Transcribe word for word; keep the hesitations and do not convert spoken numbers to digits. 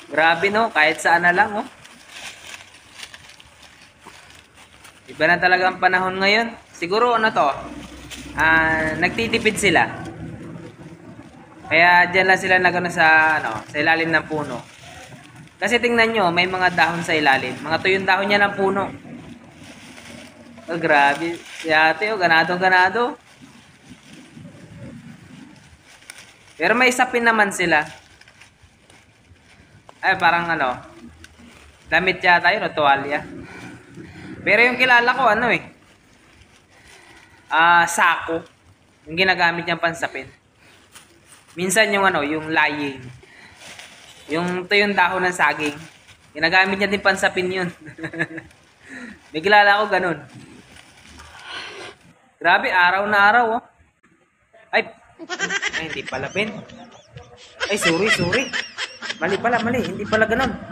Grabe no, kahit saan na lang oh. Iba na talaga ang panahon ngayon. Siguro ano to, ah, nagtitipid sila. Kaya diyan lang sila nagano sa ano, sa ilalim ng puno. Kasi tingnan nyo, may mga dahon sa ilalim. Mga tuyong dahon niya ng puno. Oh, grabe. Si ate, oh, ganado, ganado. Pero may sapin naman sila. Ay, parang ano, damit yata yun, o tuwalya. Pero yung kilala ko, ano eh, ah, sako. Yung ginagamit niyang pansapin. Minsan yung ano, yung lying. Yung ito yung dahon ng saging. Ginagamit niya din pansapin yun. May kilala ko ganun. Grabe, araw na araw oh. Ay, ay hindi pala Ben. Ay, sorry, sorry. Mali pala, mali. Hindi pala ganun.